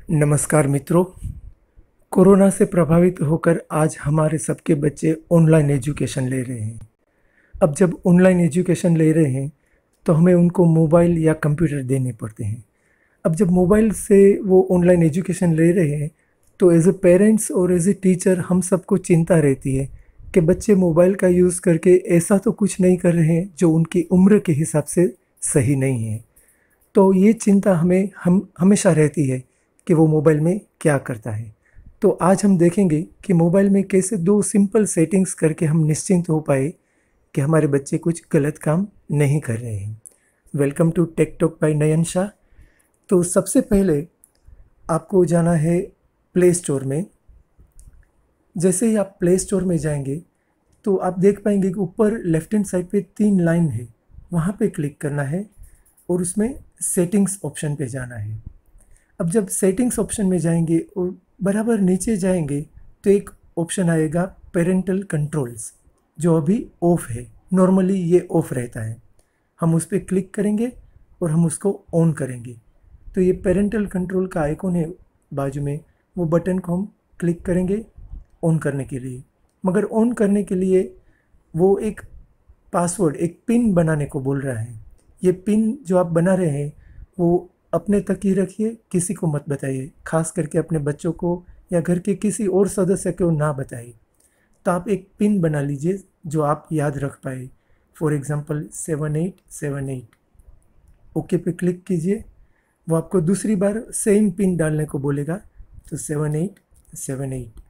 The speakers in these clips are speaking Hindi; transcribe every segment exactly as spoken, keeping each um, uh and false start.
नमस्कार मित्रों। कोरोना से प्रभावित होकर आज हमारे सबके बच्चे ऑनलाइन एजुकेशन ले रहे हैं। अब जब ऑनलाइन एजुकेशन ले रहे हैं तो हमें उनको मोबाइल या कंप्यूटर देने पड़ते हैं। अब जब मोबाइल से वो ऑनलाइन एजुकेशन ले रहे हैं तो एज ए पेरेंट्स और एज ए टीचर हम सबको चिंता रहती है कि बच्चे मोबाइल का यूज़ करके ऐसा तो कुछ नहीं कर रहे हैं जो उनकी उम्र के हिसाब से सही नहीं है। तो ये चिंता हमें हम हमेशा रहती है कि वो मोबाइल में क्या करता है। तो आज हम देखेंगे कि मोबाइल में कैसे दो सिंपल सेटिंग्स करके हम निश्चिंत हो पाए कि हमारे बच्चे कुछ गलत काम नहीं कर रहे हैं। Welcome to tech talk by Nayan Shah. तो सबसे पहले आपको जाना है प्ले स्टोर में। जैसे ही आप प्ले स्टोर में जाएंगे तो आप देख पाएंगे कि ऊपर लेफ्ट हैंड साइड पे तीन लाइन है, वहाँ पे क्लिक करना है और उसमें सेटिंग्स ऑप्शन पे जाना है। अब जब सेटिंग्स ऑप्शन में जाएंगे और बराबर नीचे जाएंगे तो एक ऑप्शन आएगा पेरेंटल कंट्रोल्स, जो अभी ऑफ है। नॉर्मली ये ऑफ रहता है। हम उस पर क्लिक करेंगे और हम उसको ऑन करेंगे तो ये पेरेंटल कंट्रोल का आइकॉन है बाजू में, वो बटन को हम क्लिक करेंगे ऑन करने के लिए। मगर ऑन करने के लिए वो एक पासवर्ड, एक पिन बनाने को बोल रहा है। ये पिन जो आप बना रहे हैं वो अपने तक ही रखिए, किसी को मत बताइए, खास करके अपने बच्चों को या घर के किसी और सदस्य को ना बताइए। तो आप एक पिन बना लीजिए जो आप याद रख पाए। For example seven eight seven eight. Okay पे क्लिक कीजिए। वो आपको दूसरी बार सेम पिन डालने को बोलेगा, तो seven eight seven eight.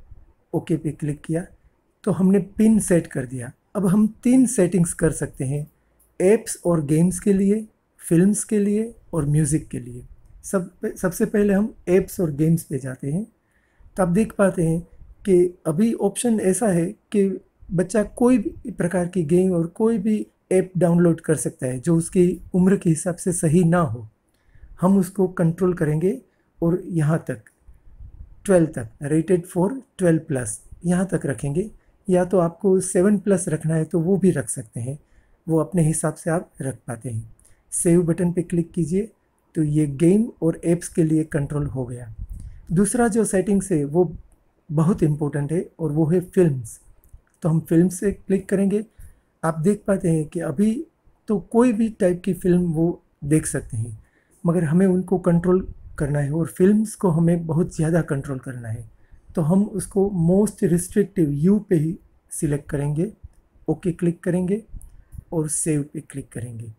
Okay पे क्लिक किया तो हमने पिन सेट कर दिया। अब हम तीन सेटिंग्स कर सकते हैं, ऐप्स और गेम्स के लिए, फिल्म्स के लिए और म्यूज़िक के लिए। सब सबसे पहले हम ऐप्स और गेम्स पे जाते हैं। तो आप देख पाते हैं कि अभी ऑप्शन ऐसा है कि बच्चा कोई भी प्रकार की गेम और कोई भी ऐप डाउनलोड कर सकता है जो उसकी उम्र के हिसाब से सही ना हो। हम उसको कंट्रोल करेंगे और यहाँ तक ट्वेल्व तक, रेटेड फॉर ट्वेल्व प्लस, यहाँ तक रखेंगे। या तो आपको सेवन प्लस रखना है तो वो भी रख सकते हैं, वो अपने हिसाब से आप रख पाते हैं। सेव बटन पे क्लिक कीजिए तो ये गेम और ऐप्स के लिए कंट्रोल हो गया। दूसरा जो सेटिंग्स है वो बहुत इम्पोर्टेंट है और वो है फिल्म्स। तो हम फिल्म से क्लिक करेंगे। आप देख पाते हैं कि अभी तो कोई भी टाइप की फ़िल्म वो देख सकते हैं, मगर हमें उनको कंट्रोल करना है और फिल्म्स को हमें बहुत ज़्यादा कंट्रोल करना है। तो हम उसको मोस्ट रिस्ट्रिक्टिव यू पे ही सिलेक्ट करेंगे, ओके क्लिक करेंगे और सेव पे क्लिक करेंगे।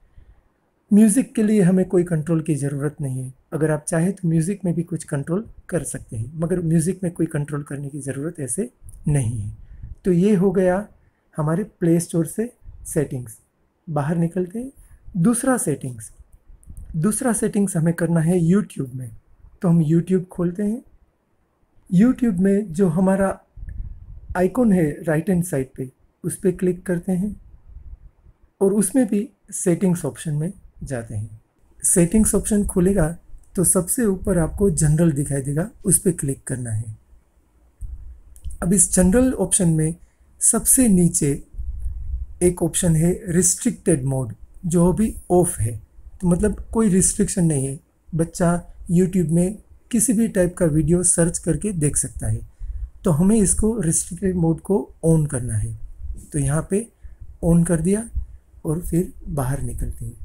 म्यूज़िक के लिए हमें कोई कंट्रोल की ज़रूरत नहीं है। अगर आप चाहें तो म्यूज़िक में भी कुछ कंट्रोल कर सकते हैं, मगर म्यूज़िक में कोई कंट्रोल करने की ज़रूरत ऐसे नहीं है। तो ये हो गया हमारे प्ले स्टोर से सेटिंग्स। बाहर निकलते हैं। दूसरा सेटिंग्स दूसरा सेटिंग्स हमें करना है यूट्यूब में। तो हम यूट्यूब खोलते हैं। यूट्यूब में जो हमारा आइकॉन है राइट हैंड साइड पे, उस पर क्लिक करते हैं और उसमें भी सेटिंग्स ऑप्शन में जाते हैं। सेटिंग्स ऑप्शन खुलेगा तो सबसे ऊपर आपको जनरल दिखाई देगा, उस पर क्लिक करना है। अब इस जनरल ऑप्शन में सबसे नीचे एक ऑप्शन है रिस्ट्रिक्टेड मोड, जो अभी ऑफ है। तो मतलब कोई रिस्ट्रिक्शन नहीं है, बच्चा यूट्यूब में किसी भी टाइप का वीडियो सर्च करके देख सकता है। तो हमें इसको रिस्ट्रिक्टेड मोड को ऑन करना है। तो यहाँ पे ऑन कर दिया और फिर बाहर निकलते हैं।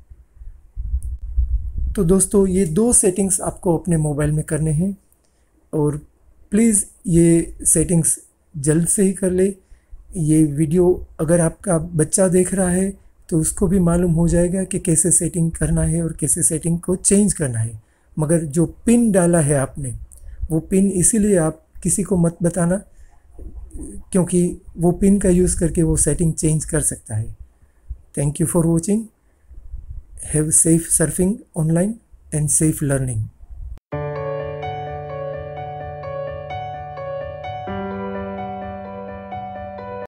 तो दोस्तों ये दो सेटिंग्स आपको अपने मोबाइल में करने हैं और प्लीज़ ये सेटिंग्स जल्द से ही कर ले। ये वीडियो अगर आपका बच्चा देख रहा है तो उसको भी मालूम हो जाएगा कि कैसे सेटिंग करना है और कैसे सेटिंग को चेंज करना है। मगर जो पिन डाला है आपने, वो पिन इसीलिए आप किसी को मत बताना, क्योंकि वो पिन का यूज़ करके वो सेटिंग चेंज कर सकता है। Thank you for watching. Have safe surfing online and safe learning.